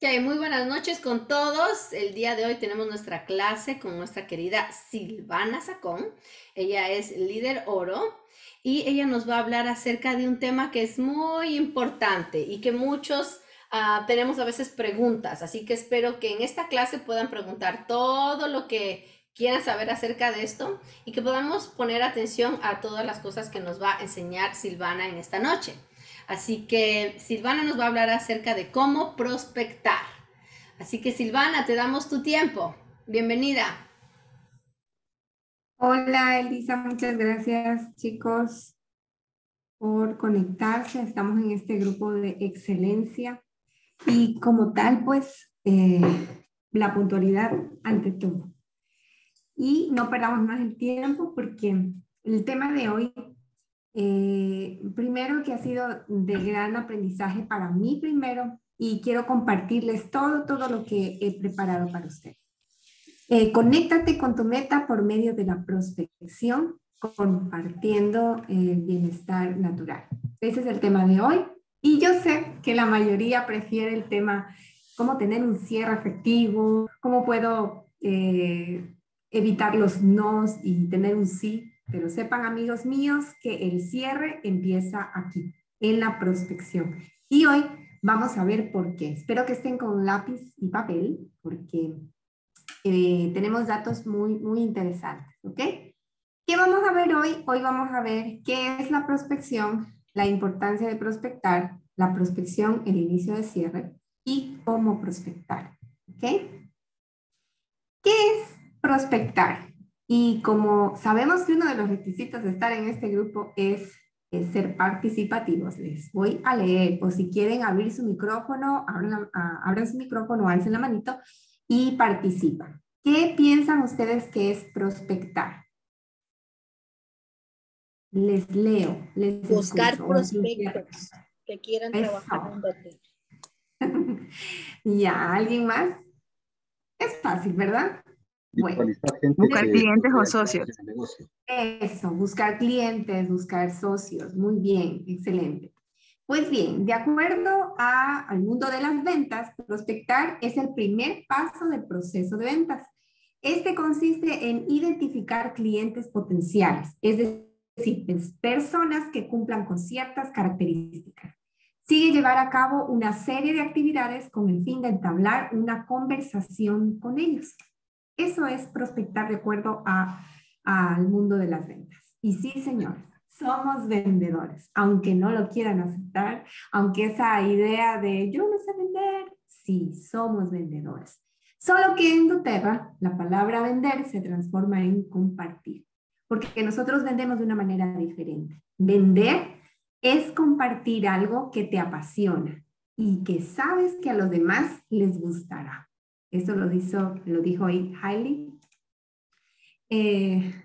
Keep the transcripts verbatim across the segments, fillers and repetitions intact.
Ok, muy buenas noches con todos. El día de hoy tenemos nuestra clase con nuestra querida Silvana Sacón. Ella es líder oro y ella nos va a hablar acerca de un tema que es muy importante y que muchos uh, tenemos a veces preguntas. Así que espero que en esta clase puedan preguntar todo lo que quieran saber acerca de esto y que podamos poner atención a todas las cosas que nos va a enseñar Silvana en esta noche. Así que Silvana nos va a hablar acerca de cómo prospectar. Así que Silvana, te damos tu tiempo. Bienvenida. Hola Elisa, muchas gracias chicos por conectarse. Estamos en este grupo de excelencia y como tal pues eh, la puntualidad ante todo. Y no perdamos más el tiempo porque el tema de hoy, eh, primero que ha sido de gran aprendizaje para mí primero y quiero compartirles todo, todo lo que he preparado para ustedes. Eh, conéctate con tu meta por medio de la prospección, compartiendo el bienestar natural. Ese es el tema de hoy. Y yo sé que la mayoría prefiere el tema cómo tener un cierre efectivo, cómo puedo eh, evitar los nos y tener un sí. Pero sepan, amigos míos, que el cierre empieza aquí, en la prospección. Y hoy vamos a ver por qué. Espero que estén con lápiz y papel, porque Eh, tenemos datos muy, muy interesantes, ¿ok? ¿Qué vamos a ver hoy? Hoy vamos a ver qué es la prospección, la importancia de prospectar, la prospección, el inicio de cierre y cómo prospectar, ¿ok? ¿Qué es prospectar? Y como sabemos que uno de los requisitos de estar en este grupo es, es ser participativos, les voy a leer, o si quieren abrir su micrófono, abran, abran su micrófono, alcen la manito y participan. ¿Qué piensan ustedes que es prospectar? Les leo, les Buscar escucho. prospectos que quieran trabajar Eso. en Doter. Ya, ¿alguien más? Es fácil, ¿verdad? Bueno. Buscar clientes o socios. Eso, buscar clientes, buscar socios. Muy bien, excelente. Pues bien, de acuerdo a, al mundo de las ventas, prospectar es el primer paso del proceso de ventas. Este consiste en identificar clientes potenciales, es decir, personas que cumplan con ciertas características. Sigue llevar a cabo una serie de actividades con el fin de entablar una conversación con ellos. Eso es prospectar de acuerdo a, al mundo de las ventas. Y sí, señores, somos vendedores, aunque no lo quieran aceptar, aunque esa idea de yo no sé vender, sí, somos vendedores. Solo que en doTERRA la palabra vender se transforma en compartir, porque nosotros vendemos de una manera diferente. Vender es compartir algo que te apasiona y que sabes que a los demás les gustará. Esto lo dijo, lo dijo ahí Hailey. Eh,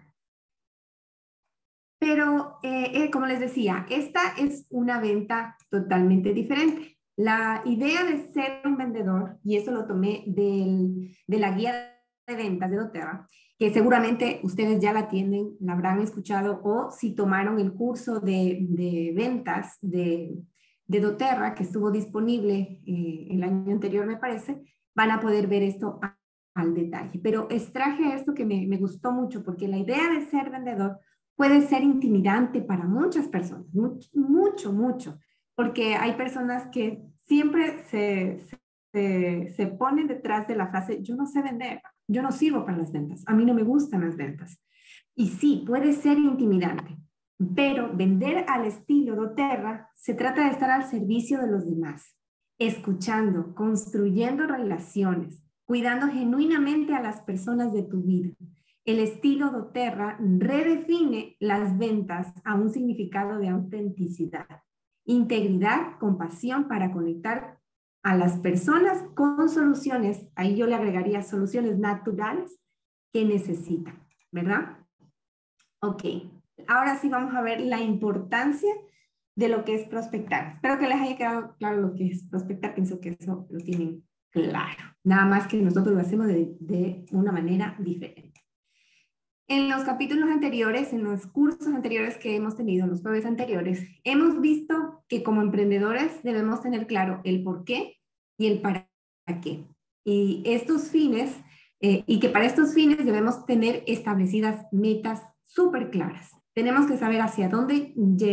pero, eh, eh, como les decía, esta es una venta totalmente diferente. La idea de ser un vendedor, y eso lo tomé del, de la guía de ventas de doTERRA, que seguramente ustedes ya la tienen, la habrán escuchado, o si tomaron el curso de, de ventas de, de doTERRA, que estuvo disponible eh, el año anterior, me parece, van a poder ver esto a, al detalle. Pero extraje esto que me, me gustó mucho, porque la idea de ser vendedor puede ser intimidante para muchas personas, mucho, mucho, mucho, porque hay personas que siempre se, se, se ponen detrás de la frase, yo no sé vender, yo no sirvo para las ventas, a mí no me gustan las ventas. Y sí, puede ser intimidante, pero vender al estilo doTERRA se trata de estar al servicio de los demás, escuchando, construyendo relaciones, cuidando genuinamente a las personas de tu vida. El estilo doTERRA redefine las ventas a un significado de autenticidad, integridad, compasión para conectar a las personas con soluciones, ahí yo le agregaría soluciones naturales que necesitan, ¿verdad? Ok, ahora sí vamos a ver la importancia de lo que es prospectar. Espero que les haya quedado claro lo que es prospectar, pienso que eso lo tienen claro, nada más que nosotros lo hacemos de, de una manera diferente. En los capítulos anteriores, en los cursos anteriores que hemos tenido, en los jueves anteriores, hemos visto que como emprendedores debemos tener claro el por qué y el para qué. Y estos fines, eh, y que para estos fines debemos tener establecidas metas súper claras. Tenemos que saber hacia dónde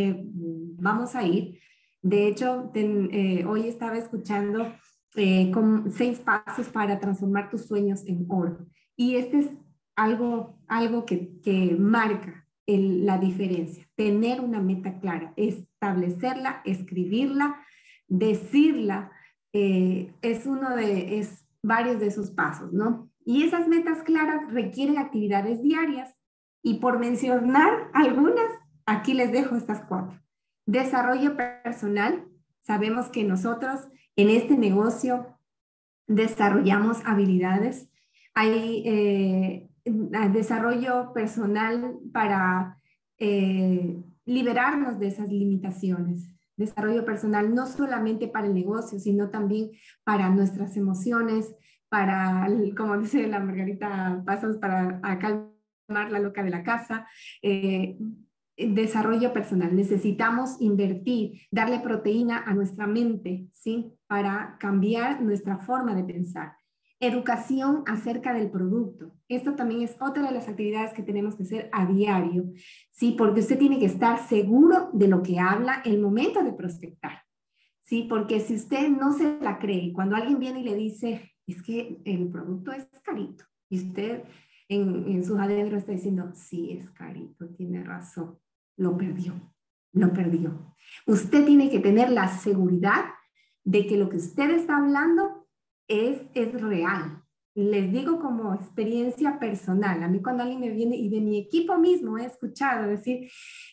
vamos a ir. De hecho, ten, eh, hoy estaba escuchando eh, con seis pasos para transformar tus sueños en oro. Y este es algo, algo que, que marca el, la diferencia. Tener una meta clara, establecerla, escribirla, decirla, eh, es uno de, es varios de esos pasos, ¿no? Y esas metas claras requieren actividades diarias. Y por mencionar algunas, aquí les dejo estas cuatro. Desarrollo personal. Sabemos que nosotros en este negocio desarrollamos habilidades. Hay eh, desarrollo personal para eh, liberarnos de esas limitaciones. Desarrollo personal no solamente para el negocio, sino también para nuestras emociones, para, como dice la Margarita Pasos, para calmar la loca de la casa. Eh, desarrollo personal. Necesitamos invertir, darle proteína a nuestra mente, ¿sí? Para cambiar nuestra forma de pensar. Educación acerca del producto. Esto también es otra de las actividades que tenemos que hacer a diario, ¿sí? Porque usted tiene que estar seguro de lo que habla el momento de prospectar, ¿sí? Porque si usted no se la cree, cuando alguien viene y le dice, es que el producto es carito, y usted en, en sus adentros está diciendo, sí, es carito, tiene razón, lo perdió, lo perdió. Usted tiene que tener la seguridad de que lo que usted está hablando es, es real. Les digo como experiencia personal. A mí cuando alguien me viene y de mi equipo mismo he escuchado decir,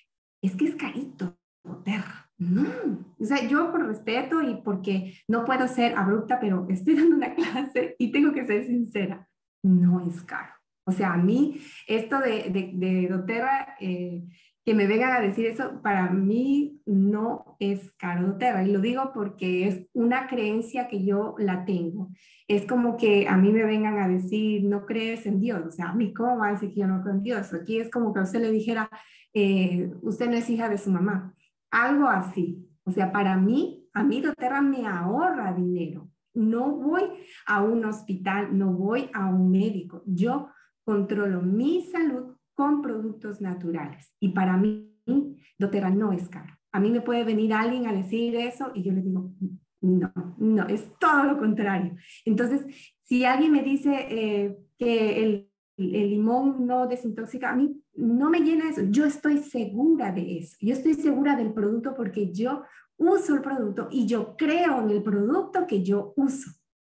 es que es carito, doTERRA. No, o sea, yo por respeto y porque no puedo ser abrupta, pero estoy dando una clase y tengo que ser sincera, no es caro. O sea, a mí esto de, de, de doTERRA, eh, que me vengan a decir eso, para mí no es caro doTERRA. Y lo digo porque es una creencia que yo la tengo. Es como que a mí me vengan a decir, no crees en Dios. O sea, a mí, ¿cómo va a decir que yo no creo en Dios? Aquí es como que a usted le dijera, eh, usted no es hija de su mamá. Algo así. O sea, para mí, a mí doTERRA me ahorra dinero. No voy a un hospital, no voy a un médico. Yo controlo mi salud con productos naturales. Y para mí, doTERRA no es caro. A mí me puede venir alguien a decir eso y yo le digo, no, no, es todo lo contrario. Entonces, si alguien me dice eh, que el, el limón no desintoxica, a mí no me llena eso. Yo estoy segura de eso. Yo estoy segura del producto porque yo uso el producto y yo creo en el producto que yo uso.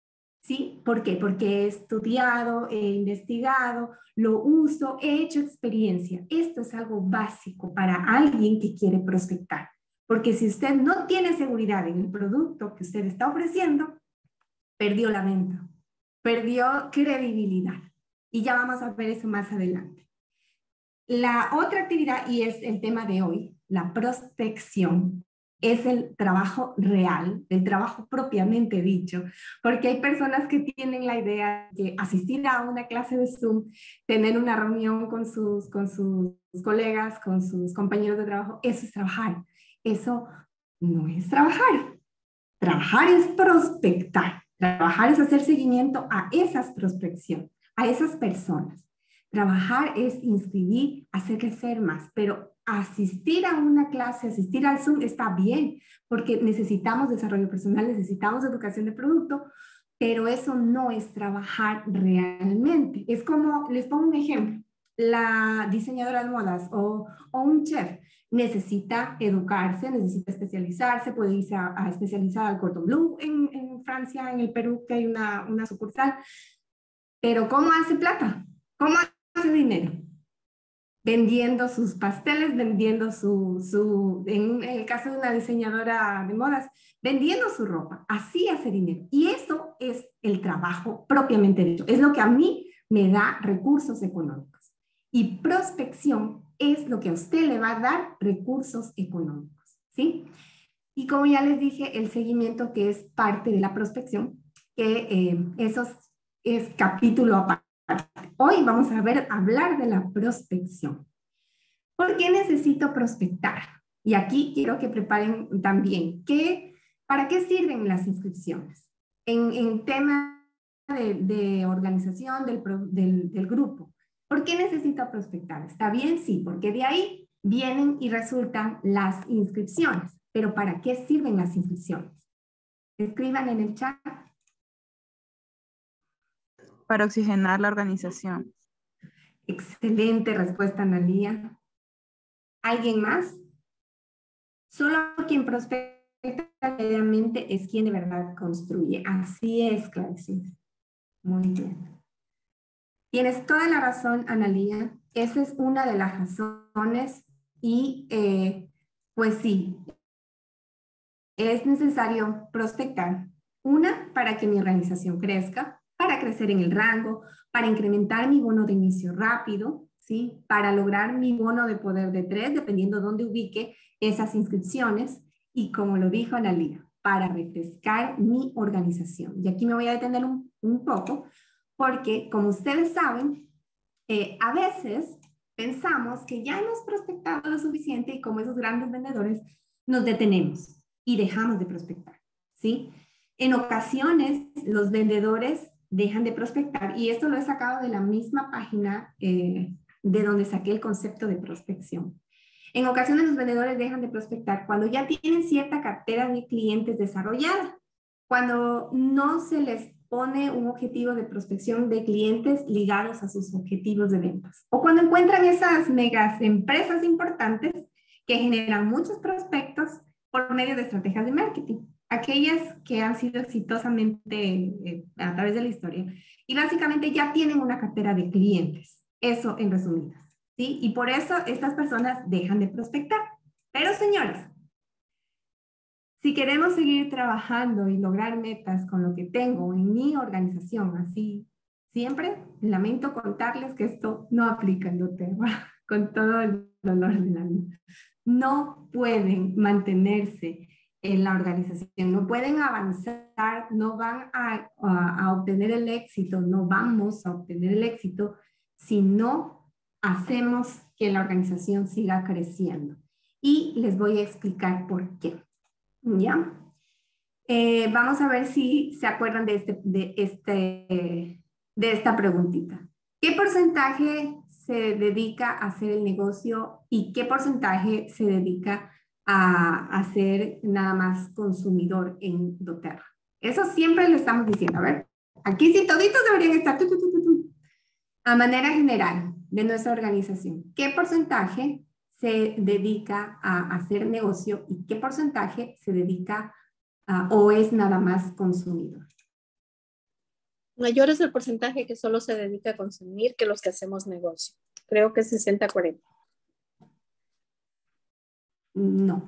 ¿Sí? ¿Por qué? Porque he estudiado, he investigado, lo uso, he hecho experiencia. Esto es algo básico para alguien que quiere prospectar. Porque si usted no tiene seguridad en el producto que usted está ofreciendo, perdió la venta, perdió credibilidad. Y ya vamos a ver eso más adelante. La otra actividad, y es el tema de hoy, la prospección, es el trabajo real, el trabajo propiamente dicho, porque hay personas que tienen la idea de asistir a una clase de Zoom, tener una reunión con sus, con sus colegas, con sus compañeros de trabajo, eso es trabajar. Eso no es trabajar. Trabajar es prospectar. Trabajar es hacer seguimiento a esas prospecciones, a esas personas. Trabajar es inscribir, hacer crecer más, pero asistir a una clase, asistir al Zoom está bien, porque necesitamos desarrollo personal, necesitamos educación de producto, pero eso no es trabajar realmente. Es como, les pongo un ejemplo, la diseñadora de modas o, o un chef necesita educarse, necesita especializarse, puede irse a, a especializar al Cordon Bleu en, en Francia, en el Perú, que hay una, una sucursal, pero ¿cómo hace plata? ¿Cómo hace dinero? Vendiendo sus pasteles, vendiendo su, su, en el caso de una diseñadora de modas, vendiendo su ropa. Así hace dinero. Y eso es el trabajo propiamente dicho. Es lo que a mí me da recursos económicos. Y prospección es lo que a usted le va a dar recursos económicos, ¿sí? Y como ya les dije, el seguimiento que es parte de la prospección, que eh, eso es capítulo aparte. Hoy vamos a ver, hablar de la prospección. ¿Por qué necesito prospectar? Y aquí quiero que preparen también, ¿qué, ¿para qué sirven las inscripciones? en, en tema de, de organización del, del, del grupo. ¿Por qué necesito prospectar? ¿Está bien? Sí, porque de ahí vienen y resultan las inscripciones. Pero ¿para qué sirven las inscripciones? Escriban en el chat. Para oxigenar la organización. Excelente respuesta, Analía. ¿Alguien más? Solo quien prospecta realmente es quien de verdad construye. Así es, Clarice. Muy bien. Tienes toda la razón, Analía. Esa es una de las razones y eh, pues sí, es necesario prospectar. Una, para que mi organización crezca, para crecer en el rango, para incrementar mi bono de inicio rápido, ¿sí? Para lograr mi bono de poder de tres, dependiendo dónde ubique esas inscripciones. Y como lo dijo Analía, para refrescar mi organización. Y aquí me voy a detener un, un poco, porque como ustedes saben, eh, a veces pensamos que ya hemos prospectado lo suficiente y como esos grandes vendedores nos detenemos y dejamos de prospectar, ¿sí? En ocasiones los vendedores dejan de prospectar y esto lo he sacado de la misma página eh, de donde saqué el concepto de prospección. En ocasiones los vendedores dejan de prospectar cuando ya tienen cierta cartera de clientes desarrollada, cuando no se les pone un objetivo de prospección de clientes ligados a sus objetivos de ventas, o cuando encuentran esas megas empresas importantes que generan muchos prospectos por medio de estrategias de marketing, aquellas que han sido exitosamente eh, a través de la historia, y básicamente ya tienen una cartera de clientes, eso en resumidas. ¿Sí? Y por eso estas personas dejan de prospectar. Pero señores, si queremos seguir trabajando y lograr metas con lo que tengo en mi organización, así siempre, lamento contarles que esto no aplica en doTERRA, con todo el dolor del alma. No pueden mantenerse en la organización, no pueden avanzar, no van a, a, a obtener el éxito, no vamos a obtener el éxito si no hacemos que la organización siga creciendo. Y les voy a explicar por qué. ¿Ya? Eh, vamos a ver si se acuerdan de, este, de, este, de esta preguntita. ¿Qué porcentaje se dedica a hacer el negocio y qué porcentaje se dedica a, a ser nada más consumidor en doTERRA? Eso siempre lo estamos diciendo. A ver, aquí sí toditos deberían estar. Tu, tu, tu, tu, tu. A manera general de nuestra organización, ¿qué porcentaje se dedica a hacer negocio y qué porcentaje se dedica a, o es nada más consumidor? Mayor es el porcentaje que solo se dedica a consumir que los que hacemos negocio. Creo que es sesenta cuarenta. No.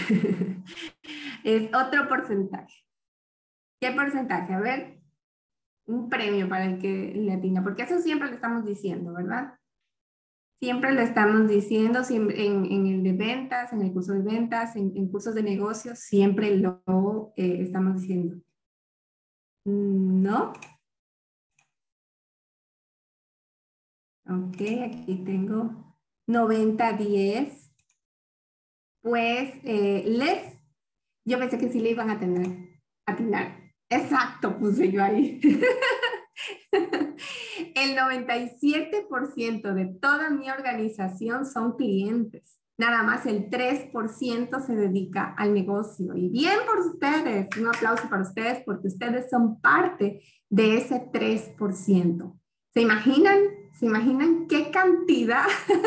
Es otro porcentaje. ¿Qué porcentaje? A ver, un premio para el que le atina, porque eso siempre lo estamos diciendo, ¿verdad? Siempre lo estamos diciendo siempre en, en el de ventas, en el curso de ventas, en, en cursos de negocios, siempre lo eh, estamos diciendo. ¿No? Ok, aquí tengo noventa diez. Pues eh, les, yo pensé que sí le iban a tener, a atinar. Exacto, puse yo ahí. El noventa y siete por ciento de toda mi organización son clientes. Nada más el tres por ciento se dedica al negocio. Y bien por ustedes, un aplauso para ustedes porque ustedes son parte de ese tres por ciento. ¿Se imaginan? ¿Se imaginan qué cantidad?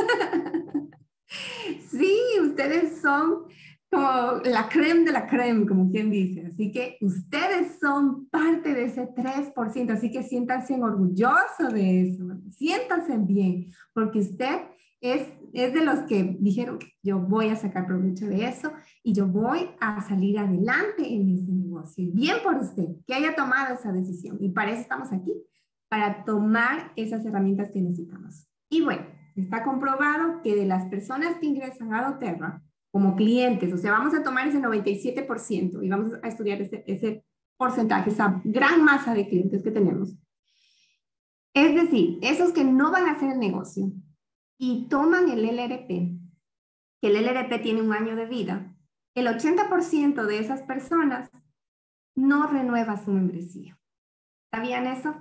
Sí, ustedes son como la creme de la creme, como quien dice. Así que ustedes son parte de ese tres por ciento, así que siéntanse orgullosos de eso, siéntanse bien, porque usted es, es de los que dijeron, yo voy a sacar provecho de eso y yo voy a salir adelante en ese negocio. Y bien por usted, que haya tomado esa decisión. Y para eso estamos aquí, para tomar esas herramientas que necesitamos. Y bueno, está comprobado que de las personas que ingresan a doTERRA como clientes, o sea, vamos a tomar ese noventa y siete por ciento y vamos a estudiar ese, ese porcentaje, esa gran masa de clientes que tenemos. Es decir, esos que no van a hacer el negocio y toman el L R P, que el L R P tiene un año de vida, el ochenta por ciento de esas personas no renueva su membresía. ¿Sabían eso?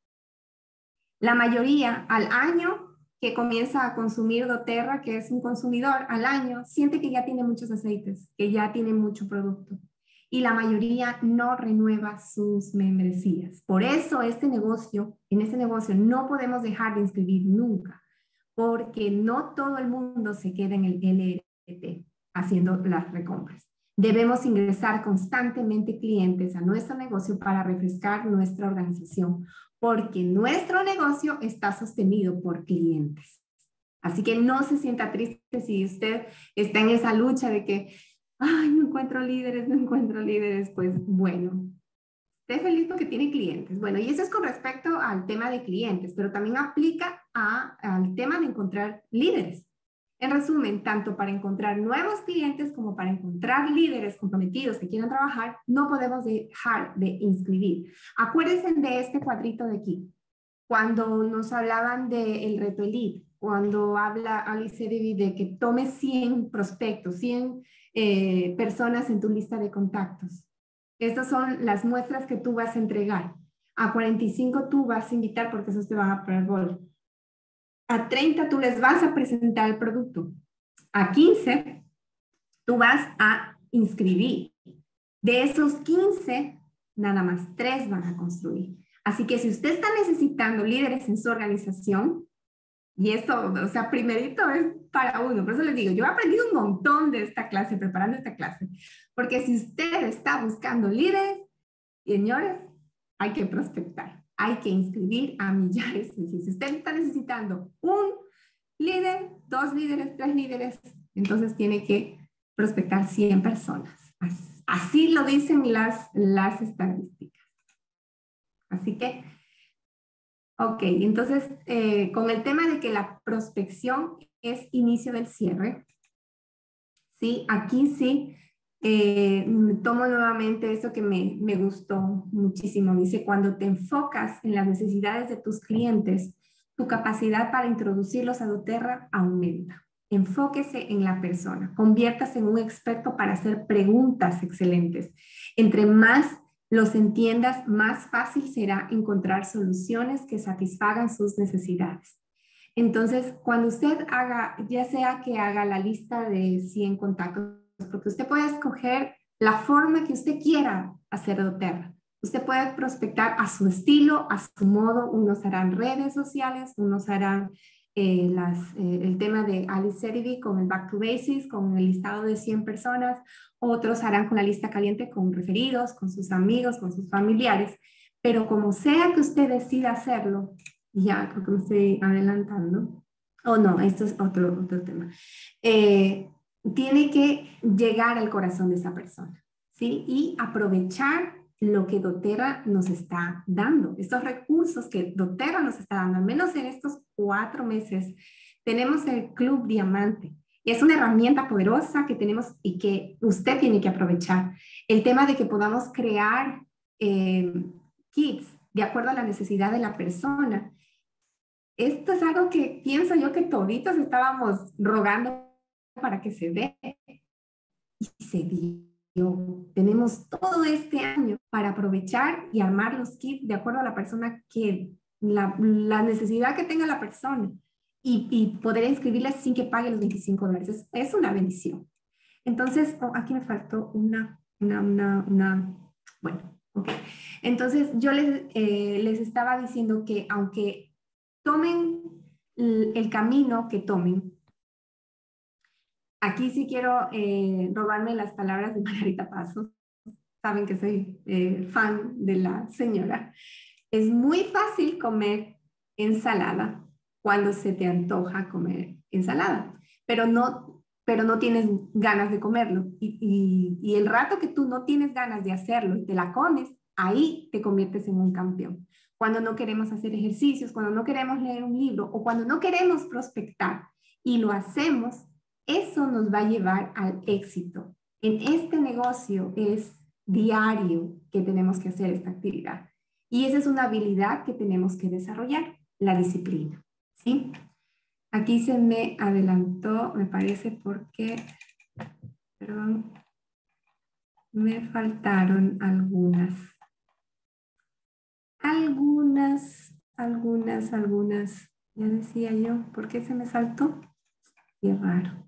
La mayoría al año que comienza a consumir doTERRA, que es un consumidor al año, siente que ya tiene muchos aceites, que ya tiene mucho producto. Y la mayoría no renueva sus membresías. Por eso este negocio, en ese negocio no podemos dejar de inscribir nunca, porque no todo el mundo se queda en el L R T haciendo las recompras. Debemos ingresar constantemente clientes a nuestro negocio para refrescar nuestra organización, porque nuestro negocio está sostenido por clientes. Así que no se sienta triste si usted está en esa lucha de que, ay, no encuentro líderes, no encuentro líderes. Pues bueno, esté feliz porque tiene clientes. Bueno, y eso es con respecto al tema de clientes, pero también aplica a, al tema de encontrar líderes. En resumen, tanto para encontrar nuevos clientes como para encontrar líderes comprometidos que quieran trabajar, no podemos dejar de inscribir. Acuérdense de este cuadrito de aquí. Cuando nos hablaban del reto Elite, cuando habla Alice Edeby de que tomes cien prospectos, cien eh, personas en tu lista de contactos. Estas son las muestras que tú vas a entregar. A cuarenta y cinco tú vas a invitar porque esos te van a poner bol. A treinta tú les vas a presentar el producto. A quince tú vas a inscribir. De esos quince, nada más tres van a construir. Así que si usted está necesitando líderes en su organización, y esto, o sea, primerito es para uno, por eso les digo, yo he aprendido un montón de esta clase, preparando esta clase, porque si usted está buscando líderes, señores, hay que prospectar, hay que inscribir a millares. Si usted está necesitando un líder, dos líderes, tres líderes, entonces tiene que prospectar cien personas. Así lo dicen las, las estadísticas. Así que, ok, entonces eh, con el tema de que la prospección es inicio del cierre, ¿sí? Aquí sí, eh, tomo nuevamente eso que me, me gustó muchísimo. Dice, cuando te enfocas en las necesidades de tus clientes, tu capacidad para introducirlos a doTERRA aumenta. Enfóquese en la persona, conviértase en un experto para hacer preguntas excelentes. Entre más los entiendas, más fácil será encontrar soluciones que satisfagan sus necesidades. Entonces, cuando usted haga, ya sea que haga la lista de cien contactos, porque usted puede escoger la forma que usted quiera hacer doTERRA. Usted puede prospectar a su estilo, a su modo. Unos harán redes sociales, unos harán eh, las, eh, el tema de Alice Edeby con el Back to Basics, con el listado de cien personas. Otros harán con la lista caliente con referidos, con sus amigos, con sus familiares. Pero como sea que usted decida hacerlo, ya creo que me estoy adelantando. Oh, no, esto es otro, otro tema. Eh, tiene que llegar al corazón de esa persona, ¿sí? Y aprovechar lo que doTERRA nos está dando. Estos recursos que doTERRA nos está dando, al menos en estos cuatro meses, tenemos el Club Diamante. Y es una herramienta poderosa que tenemos y que usted tiene que aprovechar. El tema de que podamos crear eh, kits de acuerdo a la necesidad de la persona. Esto es algo que pienso yo que toditos estábamos rogando para que se dé. Y se dio. Tenemos todo este año para aprovechar y armar los kits de acuerdo a la persona que, la, la necesidad que tenga la persona. Y, y poder inscribirles sin que pague los veinticinco dólares. Es, es una bendición. Entonces, oh, aquí me faltó una, una, una, una, bueno, ok. Entonces, yo les, eh, les estaba diciendo que aunque tomen el, el camino que tomen, aquí sí quiero eh, robarme las palabras de Margarita Pasos. Saben que soy eh, fan de la señora. Es muy fácil comer ensalada cuando se te antoja comer ensalada, pero no, pero no tienes ganas de comerlo. Y, y, y el rato que tú no tienes ganas de hacerlo y te la comes, ahí te conviertes en un campeón. Cuando no queremos hacer ejercicios, cuando no queremos leer un libro o cuando no queremos prospectar y lo hacemos, eso nos va a llevar al éxito. En este negocio es diario que tenemos que hacer esta actividad. Y esa es una habilidad que tenemos que desarrollar, la disciplina. ¿Sí? Aquí se me adelantó, me parece, porque, perdón, Me faltaron algunas. Algunas, algunas, algunas. Ya decía yo, ¿por qué se me saltó? Qué raro.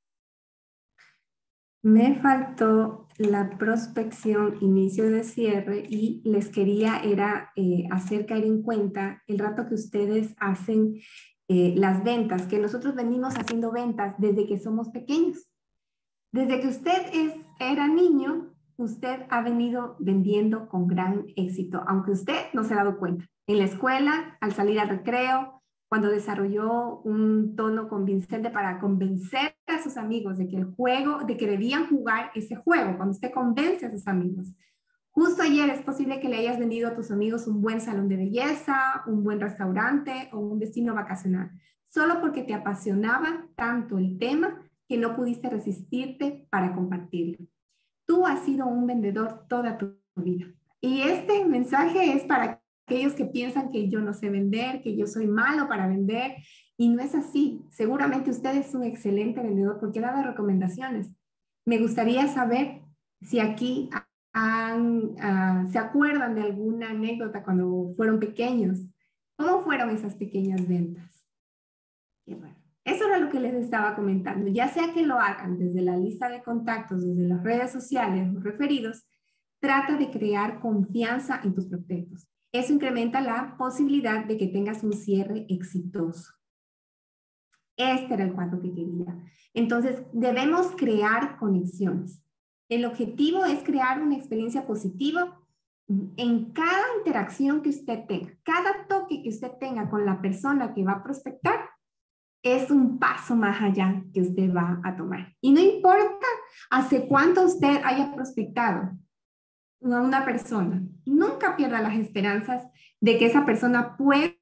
Me faltó la prospección, inicio de cierre, y les quería era eh, hacer caer en cuenta el rato que ustedes hacen eh, las ventas, que nosotros venimos haciendo ventas desde que somos pequeños. Desde que usted es, era niño, usted ha venido vendiendo con gran éxito, aunque usted no se ha dado cuenta. En la escuela, al salir al recreo, cuando desarrolló un tono convincente para convencer a sus amigos de que el juego, de que debían jugar ese juego, cuando usted convence a sus amigos. Justo ayer es posible que le hayas vendido a tus amigos un buen salón de belleza, un buen restaurante o un destino vacacional, solo porque te apasionaba tanto el tema que no pudiste resistirte para compartirlo. Tú has sido un vendedor toda tu vida. Y este mensaje es para aquellos que piensan que yo no sé vender, que yo soy malo para vender, y no es así. Seguramente usted es un excelente vendedor porque ha dado recomendaciones. Me gustaría saber si aquí han, uh, se acuerdan de alguna anécdota cuando fueron pequeños. ¿Cómo fueron esas pequeñas ventas? Qué bueno. Eso era lo que les estaba comentando. Ya sea que lo hagan desde la lista de contactos, desde las redes sociales o referidos, trata de crear confianza en tus prospectos. Eso incrementa la posibilidad de que tengas un cierre exitoso. Este era el cuadro que quería. Entonces, debemos crear conexiones. El objetivo es crear una experiencia positiva en cada interacción que usted tenga. Cada toque que usted tenga con la persona que va a prospectar es un paso más allá que usted va a tomar. Y no importa hace cuánto usted haya prospectado a una persona, nunca pierda las esperanzas de que esa persona puede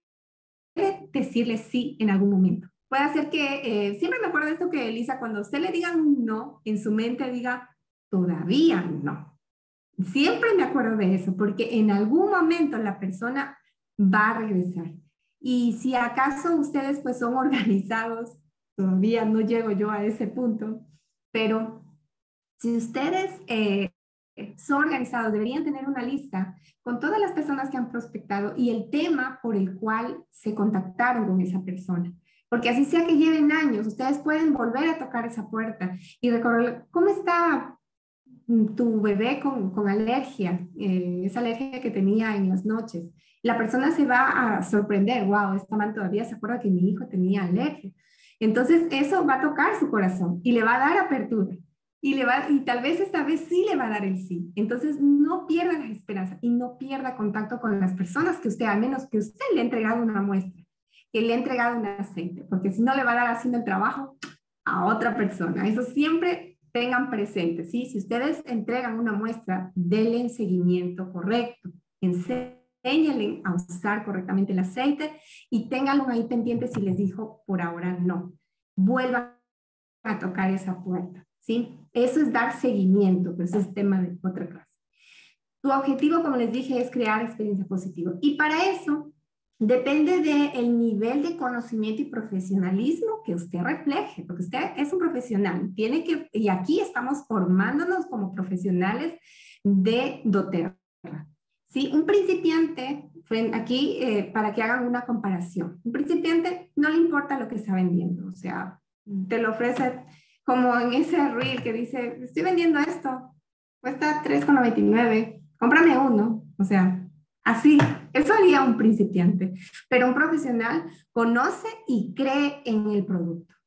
decirle sí en algún momento. Puede ser que, eh, siempre me acuerdo de esto que Elisa, cuando usted le diga un no, en su mente diga, todavía no. Siempre me acuerdo de eso, porque en algún momento la persona va a regresar. Y si acaso ustedes pues son organizados, todavía no llego yo a ese punto, pero si ustedes eh, son organizados, deberían tener una lista con todas las personas que han prospectado y el tema por el cual se contactaron con esa persona. Porque así sea que lleven años, ustedes pueden volver a tocar esa puerta y recordar, ¿cómo está tu bebé con, con alergia? Eh, esa alergia que tenía en las noches. La persona se va a sorprender, wow, esta man todavía se acuerda que mi hijo tenía alergia. Entonces eso va a tocar su corazón y le va a dar apertura. Y, le va, y tal vez esta vez sí le va a dar el sí. Entonces no pierda la esperanza y no pierda contacto con las personas que usted, al menos que usted le ha entregado una muestra, que le ha entregado un aceite, porque si no le va a dar haciendo el trabajo a otra persona. Eso siempre tengan presente, ¿sí? Si ustedes entregan una muestra, denle seguimiento correcto, enséñenle a usar correctamente el aceite y ténganlo ahí pendiente si les dijo por ahora no. Vuelvan a tocar esa puerta, ¿sí? Eso es dar seguimiento, pero ese es tema de otra clase. Tu objetivo, como les dije, es crear experiencia positiva. Y para eso, depende del nivel de conocimiento y profesionalismo que usted refleje, porque usted es un profesional, tiene que, y aquí estamos formándonos como profesionales de doTERRA. ¿Sí? Un principiante, aquí eh, para que hagan una comparación, un principiante no le importa lo que está vendiendo, o sea, te lo ofrece como en ese reel que dice, estoy vendiendo esto, cuesta tres con noventa y nueve, cómprame uno, o sea, así, eso haría un principiante, pero un profesional conoce y cree en el producto.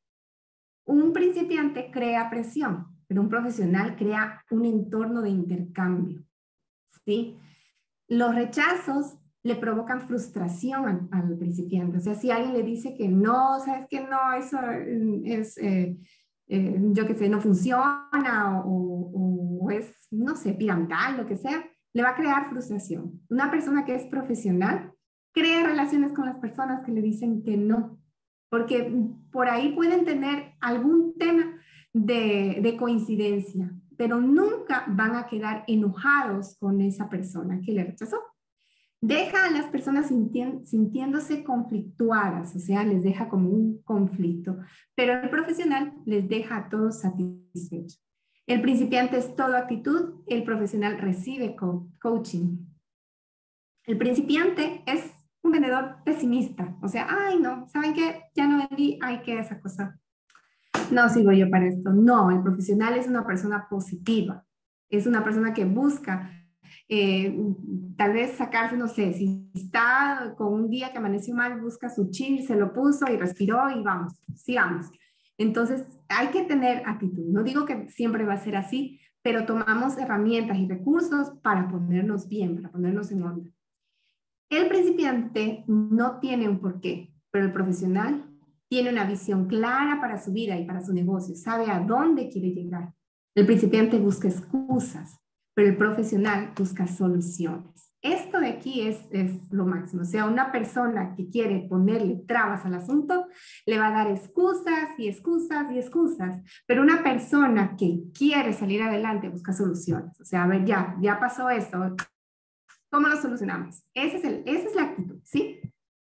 Un principiante crea presión, pero un profesional crea un entorno de intercambio, ¿sí? Los rechazos le provocan frustración al, al principiante. O sea, si alguien le dice que no, sabes que no, eso es, eh, eh, yo qué sé, no funciona o, o es, no sé, piramidal, lo que sea, le va a crear frustración. Una persona que es profesional crea relaciones con las personas que le dicen que no, porque por ahí pueden tener algún tema de, de coincidencia, pero nunca van a quedar enojados con esa persona que le rechazó. Deja a las personas sinti- sintiéndose conflictuadas, o sea, les deja como un conflicto, pero el profesional les deja a todos satisfechos. El principiante es todo actitud, el profesional recibe co coaching. El principiante es un vendedor pesimista, o sea, ay no, ¿saben qué? Ya no vendí, ay, ¿qué es esa cosa? No sirvo yo para esto. No, el profesional es una persona positiva, es una persona que busca eh, tal vez sacarse, no sé, si está con un día que amaneció mal, busca su chill, se lo puso y respiró y vamos, sigamos. Entonces, hay que tener actitud. No digo que siempre va a ser así, pero tomamos herramientas y recursos para ponernos bien, para ponernos en onda. El principiante no tiene un porqué, pero el profesional tiene una visión clara para su vida y para su negocio, sabe a dónde quiere llegar. El principiante busca excusas, pero el profesional busca soluciones. Esto de aquí es, es lo máximo. O sea, una persona que quiere ponerle trabas al asunto, le va a dar excusas y excusas y excusas, pero una persona que quiere salir adelante busca soluciones. O sea, a ver, ya, ya pasó esto. ¿Cómo lo solucionamos? Ese es el, esa es la actitud, ¿sí?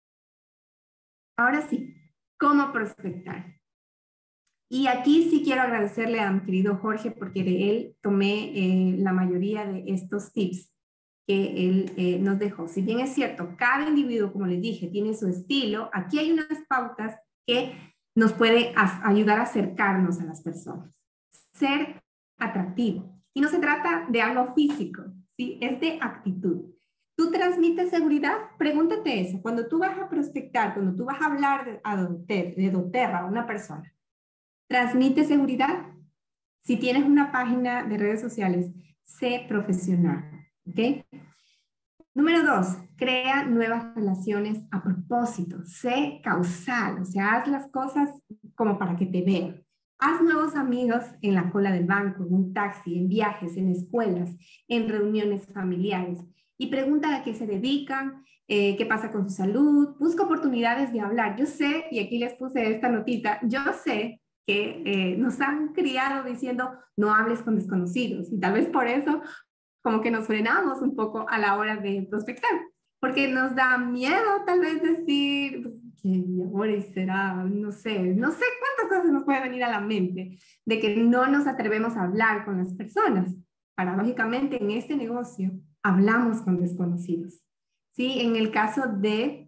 Ahora sí, ¿cómo prospectar? Y aquí sí quiero agradecerle a mi querido Jorge porque de él tomé eh, la mayoría de estos tips que él eh, nos dejó. Si bien es cierto, cada individuo, como les dije, tiene su estilo, aquí hay unas pautas que nos puede ayudar a acercarnos a las personas. Ser atractivo. Y no se trata de algo físico, ¿sí? Es de actitud. ¿Tú transmites seguridad? Pregúntate eso. Cuando tú vas a prospectar, cuando tú vas a hablar de, a doTERRA, de doTERRA a una persona, ¿transmite seguridad? Si tienes una página de redes sociales, sé profesional, ¿ok? Número dos, crea nuevas relaciones a propósito. Sé causal, o sea, haz las cosas como para que te vean. Haz nuevos amigos en la cola del banco, en un taxi, en viajes, en escuelas, en reuniones familiares. Y pregunta a qué se dedican, eh, qué pasa con su salud. Busca oportunidades de hablar. Yo sé, y aquí les puse esta notita, yo sé que eh, nos han criado diciendo no hables con desconocidos. Y tal vez por eso como que nos frenamos un poco a la hora de prospectar. Porque nos da miedo tal vez decir, ¿qué ahora será? No sé, no sé cuántas cosas nos puede venir a la mente de que no nos atrevemos a hablar con las personas. Paradójicamente, en este negocio, hablamos con desconocidos. ¿Sí? En el caso de,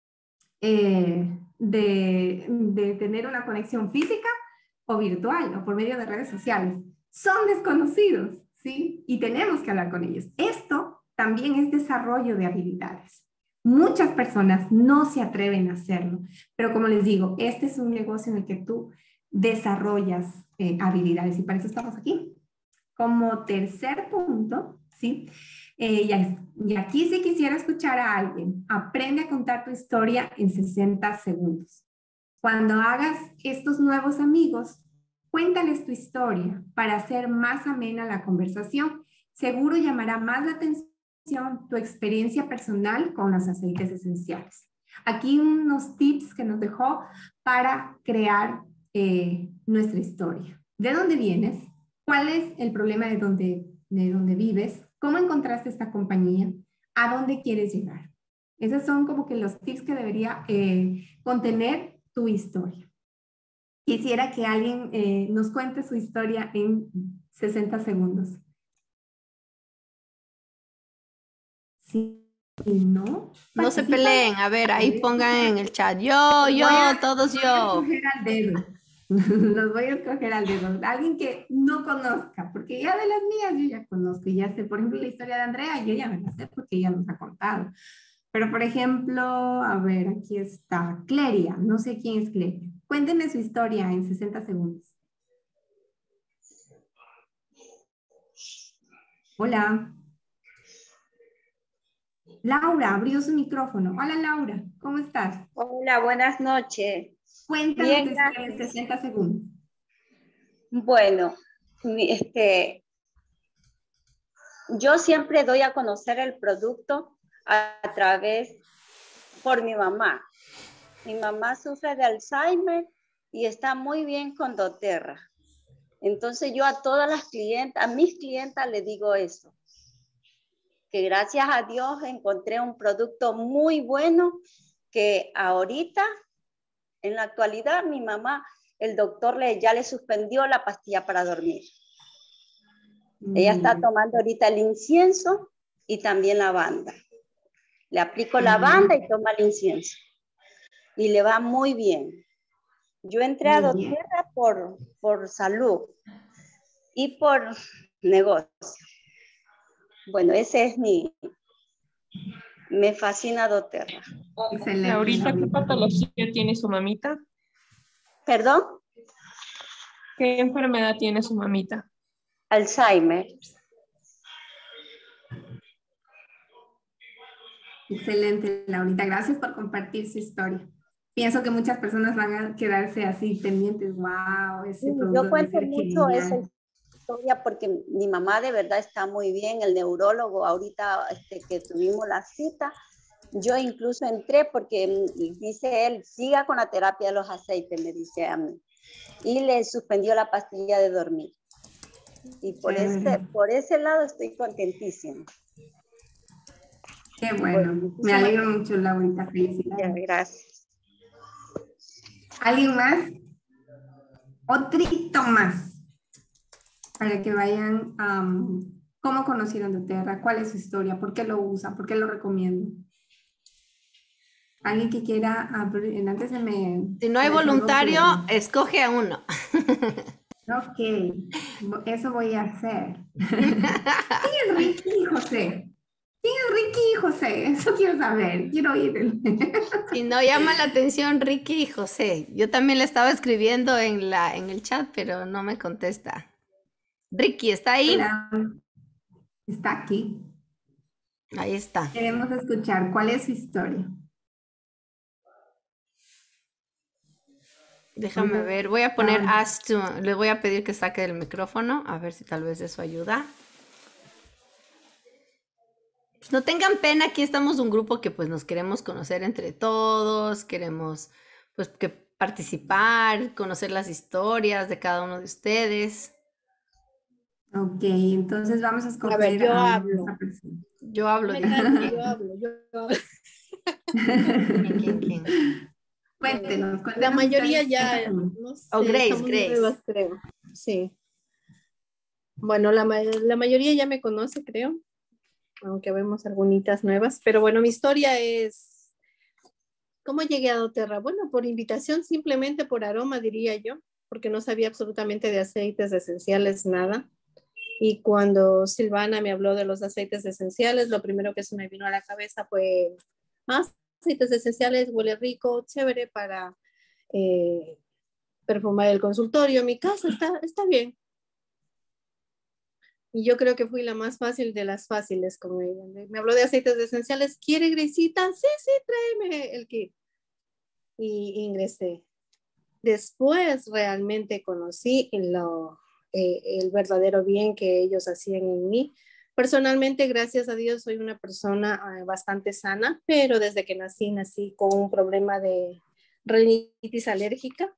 eh, de, de tener una conexión física o virtual o por medio de redes sociales, son desconocidos, ¿sí? Y tenemos que hablar con ellos. Esto también es desarrollo de habilidades. Muchas personas no se atreven a hacerlo, pero como les digo, este es un negocio en el que tú desarrollas eh, habilidades y para eso estamos aquí. Como tercer punto, ¿sí? Eh, y, y aquí sí quisiera escuchar a alguien. Aprende a contar tu historia en sesenta segundos. Cuando hagas estos nuevos amigos, cuéntales tu historia para hacer más amena la conversación. Seguro llamará más la atención tu experiencia personal con los aceites esenciales. Aquí unos tips que nos dejó para crear eh, nuestra historia. ¿De dónde vienes? ¿Cuál es el problema de donde, de donde vives? ¿Cómo encontraste esta compañía? ¿A dónde quieres llegar? Esos son como que los tips que debería eh, contener tu historia. Quisiera que alguien eh, nos cuente su historia en sesenta segundos. Si no, no se peleen. A ver, ahí pongan en el chat. Yo, yo, a, todos yo. Los voy a escoger al dedo. Los voy a escoger al dedo. Alguien que no conozca, porque ya de las mías yo ya conozco y ya sé, por ejemplo, la historia de Andrea, yo ya me la sé porque ella nos ha contado. Pero, por ejemplo, a ver, aquí está Cleria. No sé quién es Cleria. Cuéntenme su historia en sesenta segundos. Hola. Laura, abrió su micrófono. Hola, Laura. ¿Cómo estás? Hola, buenas noches. Cuéntanos Bien, tu historia en sesenta segundos. Bueno, este, yo siempre doy a conocer el producto a, a través por mi mamá. Mi mamá sufre de Alzheimer y está muy bien con doTERRA. Entonces yo a todas las clientas, a mis clientas les digo eso, que gracias a Dios encontré un producto muy bueno que ahorita, en la actualidad, mi mamá, el doctor le, ya le suspendió la pastilla para dormir. Ella está Mm, tomando ahorita el incienso y también lavanda. Le aplico mm, lavanda y toma el incienso. Y le va muy bien. Yo entré a muy bien. doTERRA por, por salud y por negocio. Bueno, ese es mi... Me fascina doTERRA. Excelente, Laurita, ¿qué Laurita. patología tiene su mamita? ¿Perdón? ¿Qué enfermedad tiene su mamita? Alzheimer. Excelente, Laurita. Gracias por compartir su historia. Pienso que muchas personas van a quedarse así pendientes. Wow, Sí, ese yo producto debe cuento ser mucho esa genial. historia porque mi mamá de verdad está muy bien, el neurólogo ahorita este, que tuvimos la cita, yo incluso entré porque mm, dice él, siga con la terapia de los aceites, me dice a mí, y le suspendió la pastilla de dormir. Y por ese, Chévere. por ese lado estoy contentísima. Qué Bueno, bueno. Me muchísimas alegro mucho, Laurita. Felicidades. gracias. ¿Alguien más? Otrito más. Para que vayan, um, ¿cómo conocieron doTERRA? ¿Cuál es su historia? ¿Por qué lo usa? ¿Por qué lo recomiendo? Alguien que quiera, abrir- antes se me... Si no se hay me cerró, voluntario, pero- escoge a uno. Ok, bo- eso voy a hacer. ¿Quién es Ricky José? ¿Quién es Ricky José? Eso quiero saber, quiero oír. Si no llama la atención Ricky y José. Yo también le estaba escribiendo en la, en el chat, pero no me contesta. Ricky, ¿está ahí? Hola, está aquí. Ahí está. Queremos escuchar cuál es su historia. Déjame Hola. ver. Voy a poner Ah, ask to. Le voy a pedir que saque el micrófono. A ver si tal vez eso ayuda. Pues no tengan pena, aquí estamos un grupo que pues nos queremos conocer entre todos, queremos pues que participar, conocer las historias de cada uno de ustedes. ok, entonces vamos a A ver, escoger yo a hablo. esta persona. Yo hablo, Me dice. callo, yo hablo, yo hablo. ¿Quién, quién, quién? Cuéntenos, La cuéntenos mayoría historias que ya, cuentan. no Oh, sé, Grace, estamos Grace. nuevas, creo. Sí. Bueno, la, ma- la mayoría ya me conoce, creo, aunque vemos algunitas nuevas. Pero bueno, mi historia es, ¿cómo llegué a doTERRA? Bueno, por invitación, simplemente por aroma, diría yo, porque no sabía absolutamente de aceites esenciales, nada. Y cuando Silvana me habló de los aceites esenciales, lo primero que se me vino a la cabeza fue, ah, aceites esenciales, huele rico, chévere para eh, perfumar el consultorio, mi casa, está, está bien. Y yo creo que fui la más fácil de las fáciles con ella. Me habló de aceites esenciales, ¿quiere Grisita? Sí, sí, tráeme el kit. Y ingresé. Después realmente conocí lo, eh, el verdadero bien que ellos hacían en mí. Personalmente, gracias a Dios, soy una persona eh, bastante sana, pero desde que nací, nací con un problema de rinitis alérgica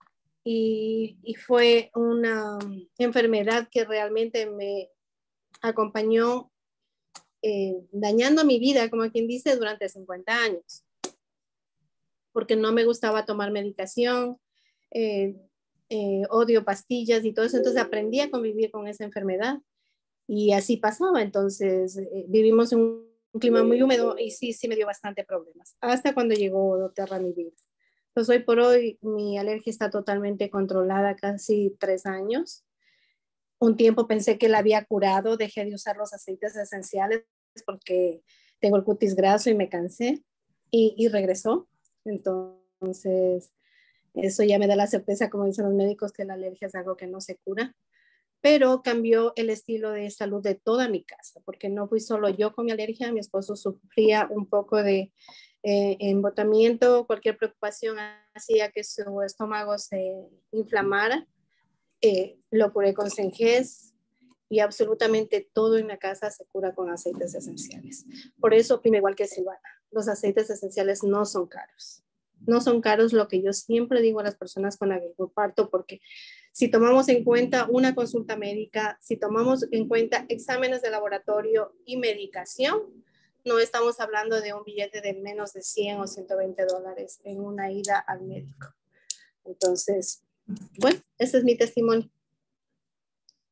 y, y fue una enfermedad que realmente me acompañó eh, dañando mi vida, como quien dice, durante cincuenta años, porque no me gustaba tomar medicación, eh, eh, odio pastillas y todo eso, entonces aprendí a convivir con esa enfermedad y así pasaba, entonces eh, vivimos en un, un clima muy húmedo y sí, sí me dio bastante problemas, hasta cuando llegó doTERRA a mi vida. Entonces hoy por hoy mi alergia está totalmente controlada, casi tres años. Un tiempo pensé que la había curado, dejé de usar los aceites esenciales porque tengo el cutis graso y me cansé y, y regresó. Entonces, eso ya me da la certeza, como dicen los médicos, que la alergia es algo que no se cura. Pero cambió el estilo de salud de toda mi casa, porque no fui solo yo con mi alergia, mi esposo sufría un poco de eh, embotamiento, cualquier preocupación hacía que su estómago se inflamara. Eh, lo curé con Sengés y absolutamente todo en la casa se cura con aceites esenciales. Por eso opino igual que Silvana, los aceites esenciales no son caros. No son caros, lo que yo siempre digo a las personas con las que comparto, porque si tomamos en cuenta una consulta médica, si tomamos en cuenta exámenes de laboratorio y medicación, no estamos hablando de un billete de menos de cien o ciento veinte dólares en una ida al médico. Entonces, bueno, ese es mi testimonio.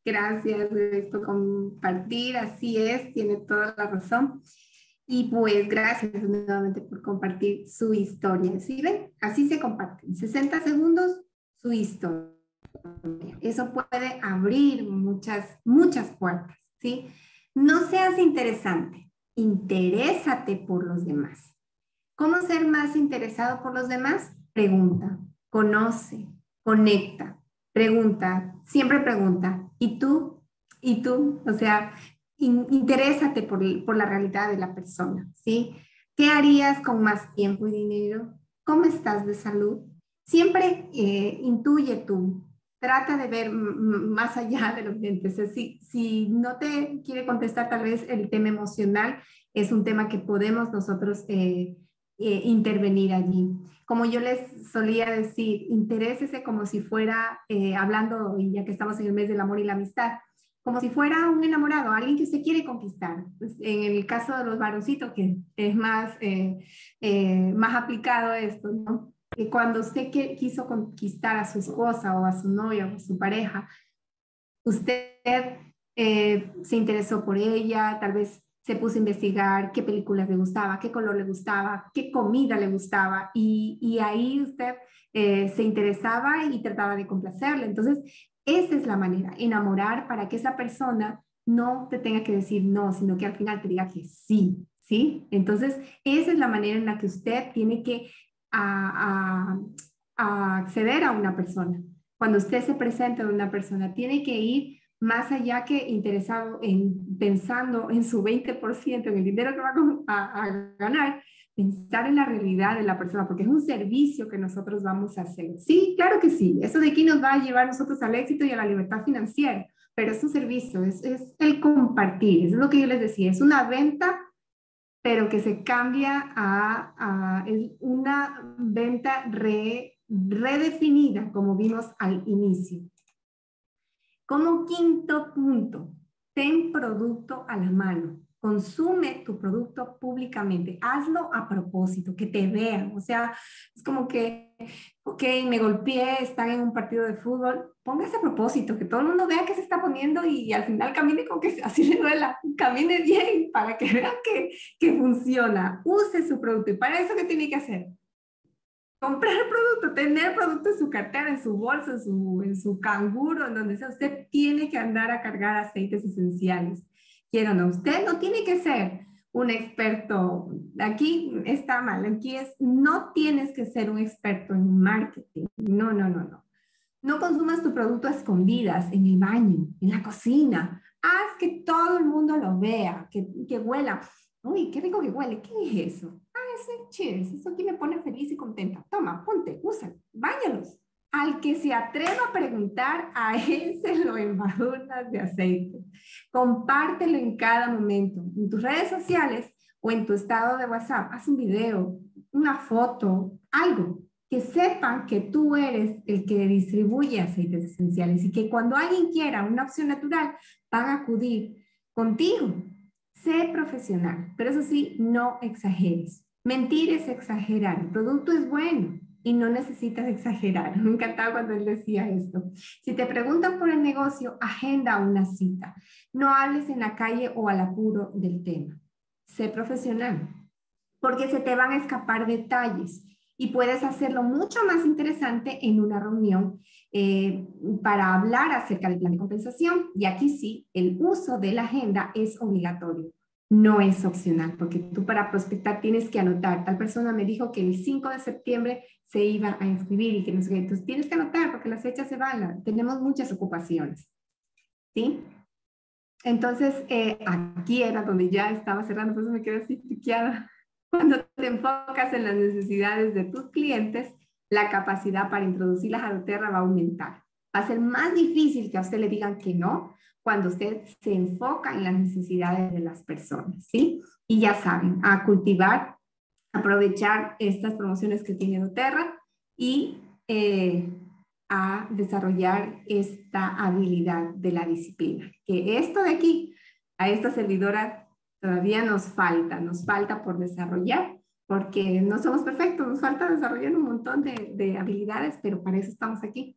Gracias Grace, por compartir, así es, tiene toda la razón. Y pues gracias nuevamente por compartir su historia. ¿Sí ven? Así se comparten. sesenta segundos, su historia. Eso puede abrir muchas, muchas puertas, ¿sí? No seas interesante, interésate por los demás. ¿Cómo ser más interesado por los demás? Pregunta, conoce, conecta, pregunta, siempre pregunta. ¿Y tú? ¿Y tú? O sea, in, interésate por, por la realidad de la persona, ¿sí? ¿Qué harías con más tiempo y dinero? ¿Cómo estás de salud? Siempre eh, intuye tú. Trata de ver más allá de lo que empecé. Si, si no te quiere contestar tal vez el tema emocional, es un tema que podemos nosotros eh, eh, intervenir allí. Como yo les solía decir, interésese como si fuera, eh, hablando, y ya que estamos en el mes del amor y la amistad, como si fuera un enamorado, alguien que usted quiere conquistar. Pues en el caso de los varoncitos, que es más, eh, eh, más aplicado esto, ¿no? Que cuando usted que, quiso conquistar a su esposa o a su novia o a su pareja, usted eh, se interesó por ella, tal vez se puso a investigar qué películas le gustaba, qué color le gustaba, qué comida le gustaba, y, y ahí usted eh, se interesaba y trataba de complacerle. Entonces, esa es la manera, enamorar para que esa persona no te tenga que decir no, sino que al final te diga que sí, ¿sí? Entonces, esa es la manera en la que usted tiene que a, a, a acceder a una persona. Cuando usted se presenta a una persona, tiene que ir más allá que interesado en pensando en su veinte por ciento, en el dinero que va a, a ganar, pensar en la realidad de la persona, porque es un servicio que nosotros vamos a hacer. Sí, claro que sí, eso de aquí nos va a llevar nosotros al éxito y a la libertad financiera, pero es un servicio, es, es el compartir, es lo que yo les decía, es una venta, pero que se cambia a, a es una venta re, redefinida, como vimos al inicio. Como quinto punto, ten producto a la mano. Consume tu producto públicamente. Hazlo a propósito, que te vean. O sea, es como que, ok, me golpeé, están en un partido de fútbol. Póngase a propósito, que todo el mundo vea qué se está poniendo y al final camine como que así le duela. Camine bien para que vean que, que funciona. Use su producto. ¿Y para eso qué tiene que hacer? Comprar producto, tener producto en su cartera, en su bolsa, en su, en su canguro, en donde sea. Usted tiene que andar a cargar aceites esenciales. Quiero o no, usted no tiene que ser un experto. Aquí está mal, aquí es, no tienes que ser un experto en marketing. No, no, no, no. No consumas tu producto a escondidas, en el baño, en la cocina. Haz que todo el mundo lo vea, que, que huela. Uy, qué rico que huele. ¿Qué es eso? Ah, ese cheers. Eso aquí me pone feliz y contenta. Toma, ponte, usa, báñalos. Al que se atreva a preguntar, a él se lo embadurnas de aceite. Compártelo en cada momento. En tus redes sociales o en tu estado de WhatsApp, haz un video, una foto, algo. Que sepan que tú eres el que distribuye aceites esenciales y que cuando alguien quiera una opción natural, van a acudir contigo. Sé profesional, pero eso sí, no exageres. Mentir es exagerar. El producto es bueno y no necesitas exagerar. Me encantaba cuando él decía esto. Si te preguntan por el negocio, agenda una cita. No hables en la calle o al apuro del tema. Sé profesional, porque se te van a escapar detalles y puedes hacerlo mucho más interesante en una reunión eh, para hablar acerca del plan de compensación. Y aquí sí, el uso de la agenda es obligatorio, no es opcional, porque tú para prospectar tienes que anotar. Tal persona me dijo que el cinco de septiembre se iba a inscribir y que no sé qué. Entonces tienes que anotar porque las fechas se van, tenemos muchas ocupaciones, ¿sí? Entonces, eh, aquí era donde ya estaba cerrando, por eso me quedé así piqueada. Cuando te enfocas en las necesidades de tus clientes, la capacidad para introducirlas a doTERRA va a aumentar. Va a ser más difícil que a usted le digan que no cuando usted se enfoca en las necesidades de las personas, ¿sí? Y ya saben, a cultivar, aprovechar estas promociones que tiene doTERRA y eh, a desarrollar esta habilidad de la disciplina. Que esto de aquí, a esta servidora, todavía nos falta, nos falta por desarrollar, porque no somos perfectos, nos falta desarrollar un montón de, de habilidades, pero para eso estamos aquí.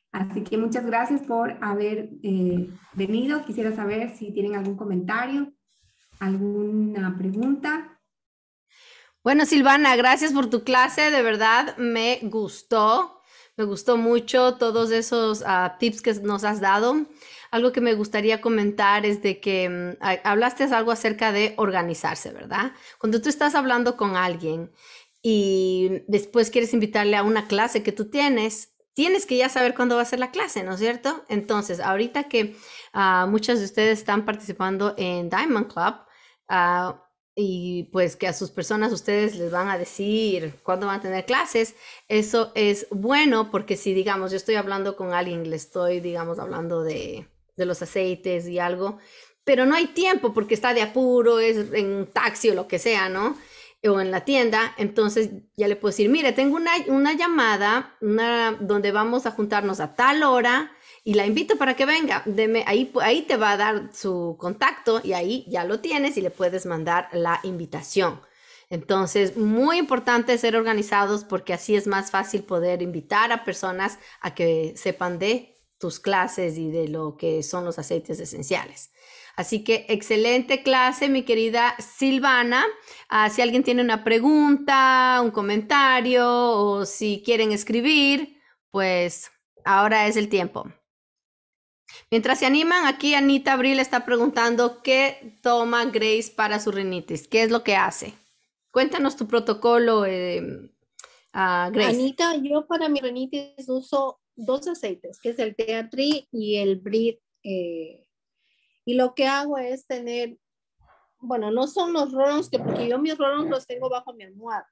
Así que muchas gracias por haber eh, venido. Quisiera saber si tienen algún comentario, alguna pregunta. Bueno, Silvana, gracias por tu clase, de verdad me gustó, me gustó mucho todos esos uh, tips que nos has dado. Algo que me gustaría comentar es de que um, hablaste algo acerca de organizarse, ¿verdad? Cuando tú estás hablando con alguien y después quieres invitarle a una clase que tú tienes, tienes que ya saber cuándo va a ser la clase, ¿no es cierto? Entonces, ahorita que uh, muchas de ustedes están participando en Diamond Club, uh, y pues que a sus personas ustedes les van a decir cuándo van a tener clases, eso es bueno porque si digamos yo estoy hablando con alguien, le estoy digamos hablando de, de los aceites y algo, pero no hay tiempo porque está de apuro, es en un taxi o lo que sea, ¿no? O en la tienda, entonces ya le puedo decir, mire, tengo una, una llamada una, donde vamos a juntarnos a tal hora y la invito para que venga. Deme, ahí, ahí te va a dar su contacto y ahí ya lo tienes y le puedes mandar la invitación. Entonces, muy importante ser organizados porque así es más fácil poder invitar a personas a que sepan de tus clases y de lo que son los aceites esenciales. Así que excelente clase, mi querida Silvana. Uh, si alguien tiene una pregunta, un comentario o si quieren escribir, pues ahora es el tiempo. Mientras se animan, aquí Anita Abril está preguntando qué toma Grace para su rinitis. ¿Qué es lo que hace? Cuéntanos tu protocolo, eh, uh, Grace. Anita, yo para mi rinitis uso dos aceites, que es el Tea Tree y el Breed. Eh, y lo que hago es tener, bueno, no son los rolons, que porque yo mis rolons los tengo bajo mi almohada.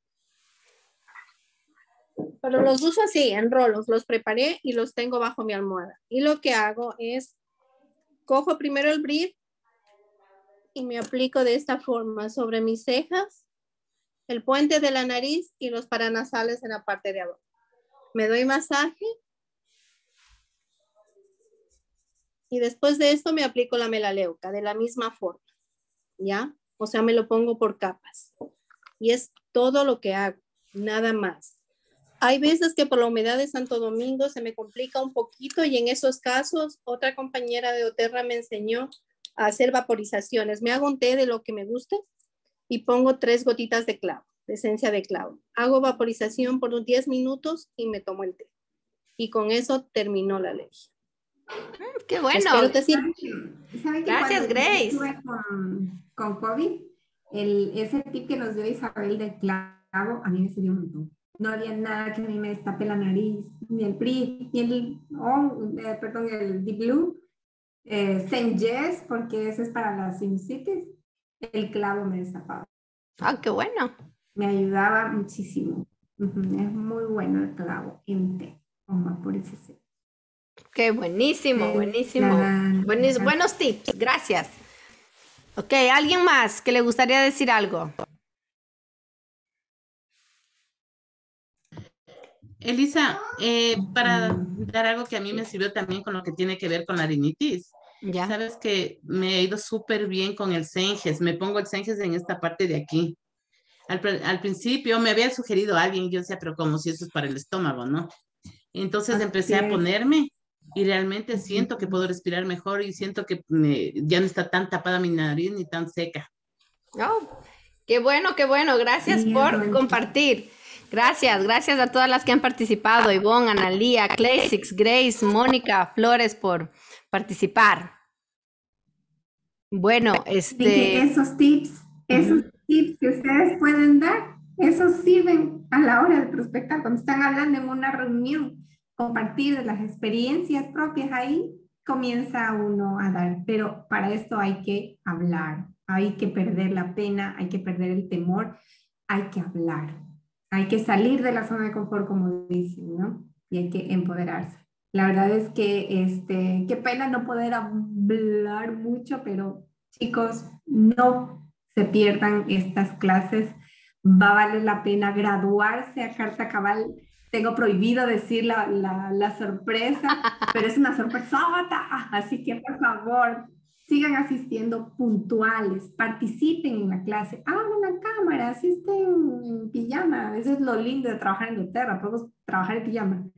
Pero los uso así, en rolos, los preparé y los tengo bajo mi almohada. Y lo que hago es, cojo primero el Breed y me aplico de esta forma sobre mis cejas, el puente de la nariz y los paranasales en la parte de abajo. Me doy masaje. Y después de esto me aplico la melaleuca de la misma forma, ¿ya? O sea, me lo pongo por capas. Y es todo lo que hago, nada más. Hay veces que por la humedad de Santo Domingo se me complica un poquito y en esos casos otra compañera de doTERRA me enseñó a hacer vaporizaciones. Me hago un té de lo que me guste y pongo tres gotitas de clavo, de esencia de clavo. Hago vaporización por unos diez minutos y me tomo el té. Y con eso terminó la alergia. Mm, qué bueno. Espero te sirva. ¿Saben que Gracias, cuando Grace. estuve con, con COVID, el, ese tip que nos dio Isabel del clavo, a mí me sirvió un montón. No había nada que a mí me destape la nariz, ni el Pri, ni el, oh, eh, perdón, el Deep Blue, eh, Saint Jess, porque ese es para la sinusitis. El clavo me destapaba. Ah, qué bueno. Me ayudaba muchísimo. Uh-huh. Es muy bueno el clavo en té, con vaporización. Qué buenísimo, buenísimo. Buenis, buenos tips, gracias. Ok, ¿alguien más que le gustaría decir algo? Elisa, eh, para dar algo que a mí me sirvió también con lo que tiene que ver con la rinitis. Ya. Sabes que me ha ido súper bien con el Senges. Me pongo el Senges en esta parte de aquí. Al, al principio me había sugerido a alguien y yo decía, pero como si eso es para el estómago, ¿no? Entonces Así empecé a es. ponerme y realmente siento que puedo respirar mejor y siento que me, ya no está tan tapada mi nariz ni tan seca. Oh, qué bueno, qué bueno. Gracias Sí, por bueno. compartir. Gracias, gracias a todas las que han participado. Ivonne, Analía, Claysix, Grace, Mónica, Flores por participar. Bueno, De que este... esos tips, esos Ujú. tips que ustedes pueden dar, esos sirven a la hora de prospectar, cuando están hablando en una reunión, compartir de las experiencias propias, ahí comienza uno a dar, pero para esto hay que hablar, hay que perder la pena, hay que perder el temor, hay que hablar, hay que salir de la zona de confort, como dicen, ¿no? Y hay que empoderarse. La verdad es que, este, qué pena no poder hablar mucho, pero chicos, no se pierdan estas clases. Va a valer la pena graduarse a carta cabal. Tengo prohibido decir la, la, la sorpresa, pero es una sorpresota. Así que, por favor, sigan asistiendo puntuales, participen en la clase, hagan una cámara, asisten en pijama. Eso es lo lindo de trabajar en doTERRA, podemos trabajar en pijama.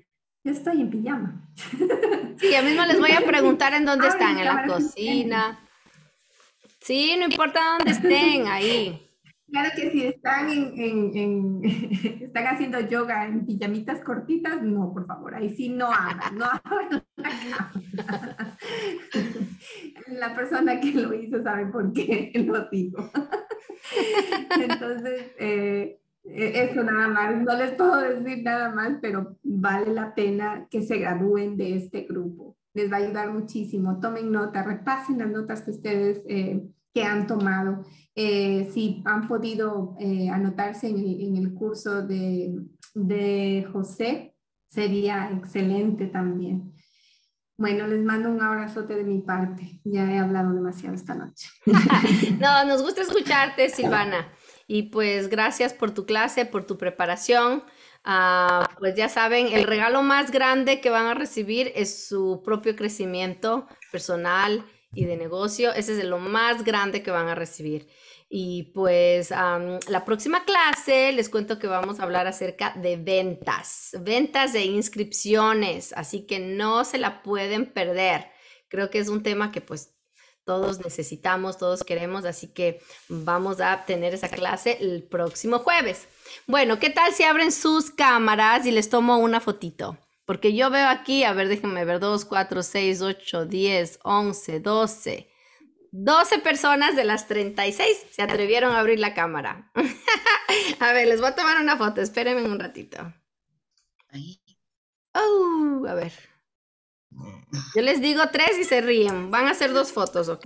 Yo estoy en pijama. Sí, ya mismo les voy a preguntar en dónde Ahora están, mis en la cámaras cocina. Sí, no importa dónde estén, ahí. Claro que si están en, en- en- están haciendo yoga en pijamitas cortitas, no, por favor, ahí sí no abran, no abran la cámara. La persona que lo hizo sabe por qué lo digo. Entonces, eh, eh, eso nada más, no les puedo decir nada más, pero vale la pena que se gradúen de este grupo. Les va a ayudar muchísimo. Tomen nota, repasen las notas que ustedes eh, que han tomado. Eh, si han podido eh, anotarse en el, en el curso de, de José, sería excelente también. Bueno, les mando un abrazote de mi parte. Ya he hablado demasiado esta noche. No, nos gusta escucharte, Silvana. Y pues gracias por tu clase, por tu preparación. Ah, pues ya saben, el regalo más grande que van a recibir es su propio crecimiento personal y de negocio. Ese es lo más grande que van a recibir. Y pues am, la próxima clase les cuento que vamos a hablar acerca de ventas, ventas de inscripciones, así que no se la pueden perder. Creo que es un tema que pues todos necesitamos, todos queremos, así que vamos a tener esa clase el próximo jueves. Bueno, ¿qué tal si abren sus cámaras y les tomo una fotito? Porque yo veo aquí, a ver, déjenme ver, dos, cuatro, seis, ocho, diez, once, doce. doce personas de las treinta y seis se atrevieron a abrir la cámara. A ver, les voy a tomar una foto, espérenme un ratito. Ahí. Oh, a ver. Yo les digo tres y se ríen. Van a hacer dos fotos, ¿ok?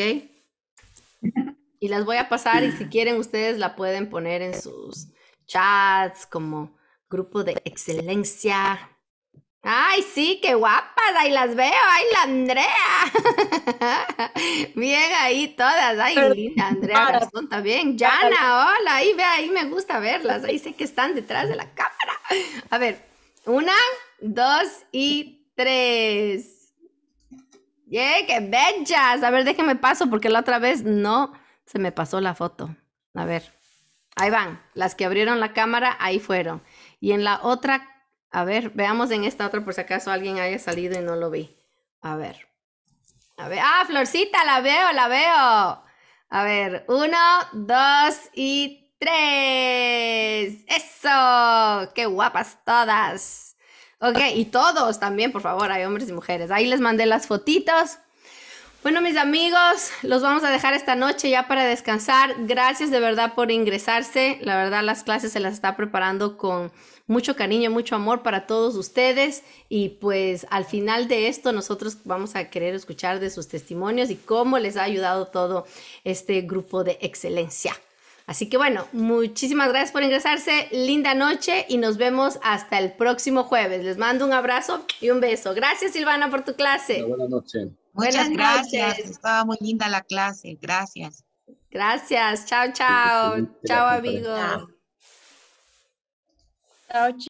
Y las voy a pasar y si quieren ustedes la pueden poner en sus chats como grupo de excelencia. Ay, sí, qué guapas, ahí las veo, ay, la Andrea. Bien ahí todas, ay, linda, Andrea Garzón también. Yana, hola, ahí ve, ahí me gusta verlas, ahí sé que están detrás de la cámara. A ver, una, dos y tres. ¡Yeah, qué bellas! A ver, déjenme paso porque la otra vez no se me pasó la foto. A ver, ahí van, las que abrieron la cámara, ahí fueron. Y en la otra, a ver, veamos en esta otra por si acaso alguien haya salido y no lo vi. A ver, a ver, ah, Florcita, la veo, la veo. A ver, uno, dos y tres. ¡Eso! ¡Qué guapas todas! Ok, y todos también, por favor, hay hombres y mujeres. Ahí les mandé las fotitos. Bueno, mis amigos, los vamos a dejar esta noche ya para descansar. Gracias de verdad por ingresarse. La verdad, las clases se las está preparando con mucho cariño, mucho amor para todos ustedes. Y pues al final de esto, nosotros vamos a querer escuchar de sus testimonios y cómo les ha ayudado todo este grupo de excelencia. Así que bueno, muchísimas gracias por ingresarse. Linda noche y nos vemos hasta el próximo jueves. Les mando un abrazo y un beso. Gracias, Silvana, por tu clase. Buenas noches. Buenas Muchas gracias. noches. Estaba muy linda la clase. Gracias. Gracias. Chao, chao. Excelente la Chao, conferencia. amigos. Chao,